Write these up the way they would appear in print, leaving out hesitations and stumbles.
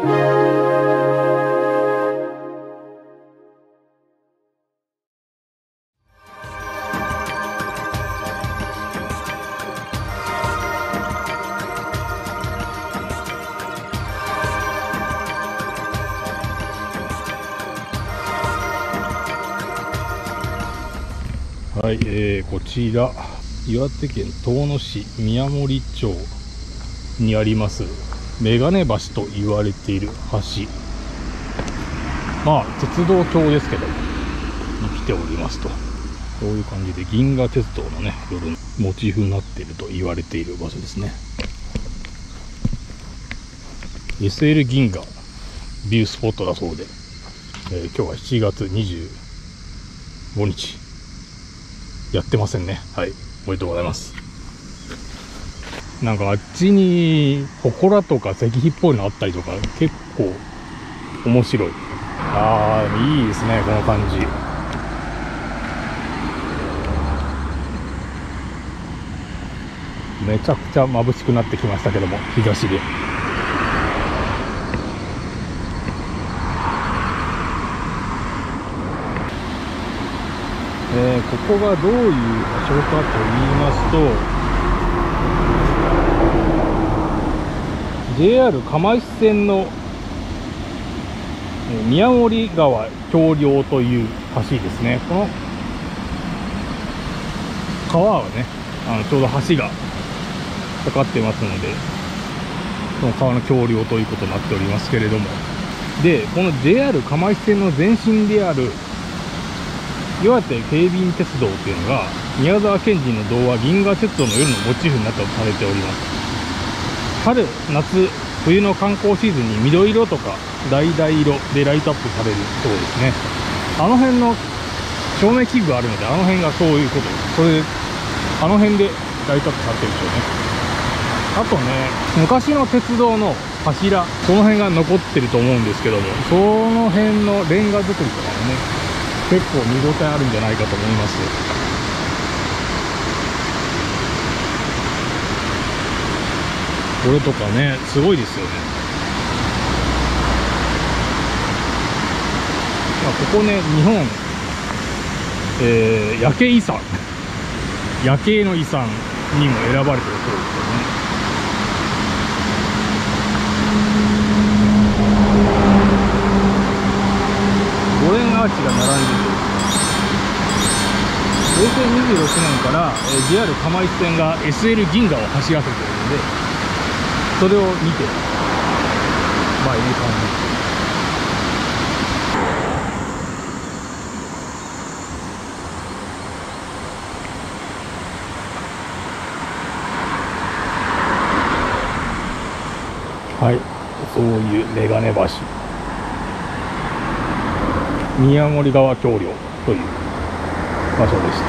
はい、こちら岩手県遠野市宮森町にあります眼鏡橋と言われている橋、まあ鉄道橋ですけどもに来ておりますと、こういう感じで銀河鉄道のね夜のモチーフになっていると言われている場所ですね。 SL 銀河ビュースポットだそうで、今日は7月25日やってませんね。はい、おめでとうございます。なんかあっちに祠とか石碑っぽいのあったりとか結構面白い。いいですねこの感じ。めちゃくちゃ眩しくなってきましたけども、日差しで。ここがどういう場所かと言いますと、 JR 釜石線の宮森川橋梁という橋ですね。この川はねちょうど橋がかかってますので、この川の橋梁ということになっておりますけれども、でこの JR 釜石線の前身である岩手京浜鉄道というのが宮沢賢治の童話銀河鉄道の夜のモチーフになったとされております。春夏冬の観光シーズンに緑色とか橙色でライトアップされるそうですね。あの辺の照明器具があるので、あの辺がそういうことです。それであの辺でライトアップされてるでしょうね。あとね、昔の鉄道の柱、その辺が残ってると思うんですけども、その辺のレンガ作りとかもね結構見応えあるんじゃないかと思います。これとかねすごいですよね。ここね日本、夜景遺産夜景の遺産にも選ばれてるそうですよね。5連アーチが並んでて、平成26年から、JR 釜石線が SL 銀河を走らせているので、それを見てまあいい感じ。はい、そういう眼鏡橋宮森川橋梁という場所でした。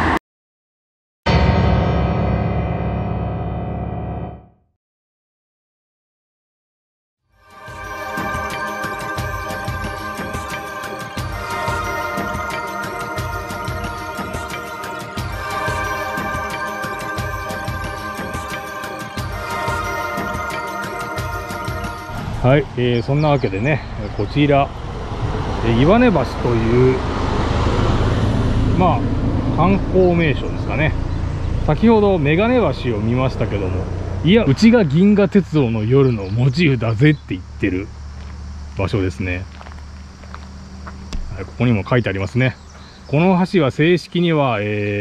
はい、そんなわけでね、こちら岩根橋というまあ観光名所ですかね。先ほど眼鏡橋を見ましたけども、いやうちが銀河鉄道の夜のモチーフだぜって言ってる場所ですね。はい、ここにも書いてありますね。この橋は正式には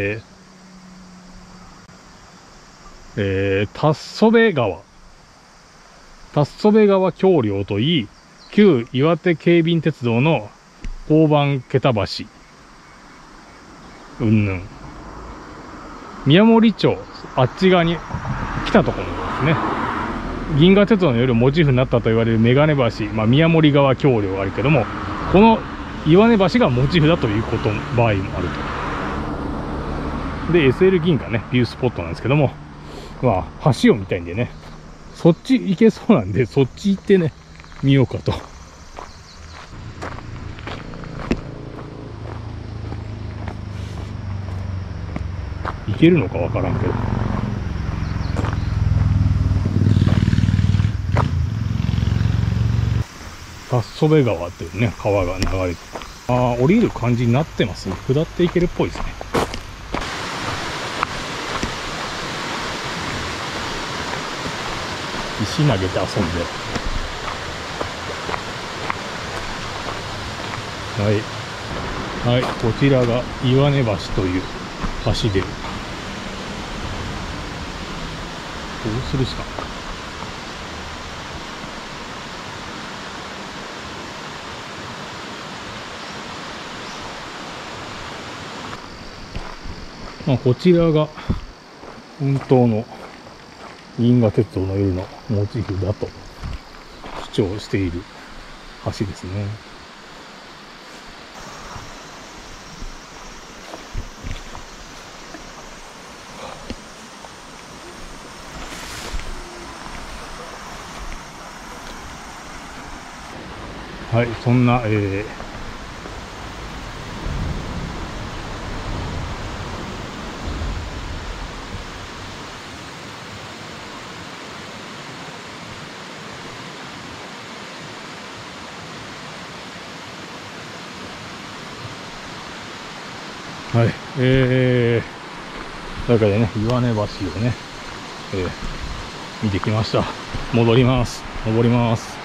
達染川橋梁といい、旧岩手京浜鉄道の大判桁橋うんぬん、宮森町あっち側に来たところですね。銀河鉄道の夜モチーフになったと言われる眼鏡橋、宮森川橋梁があるけども、この岩根橋がモチーフだということ場合もあると。で SL 銀河ねビュースポットなんですけども、橋を見たいんでね、そっち行けそうなんで、そっち行ってね見ようかと。行けるのかわからんけど、 達染川っていうね、川が流れて、降りる感じになってますね。下っていけるっぽいですね。石投げて遊んで。はい。こちらが岩根橋という橋で、どうするしか。こちらが本当の銀河鉄道の夜のモチーフだと主張している橋ですね。はい、そんな、はい、というわけでね、岩根橋をね、見てきました。戻ります。登ります。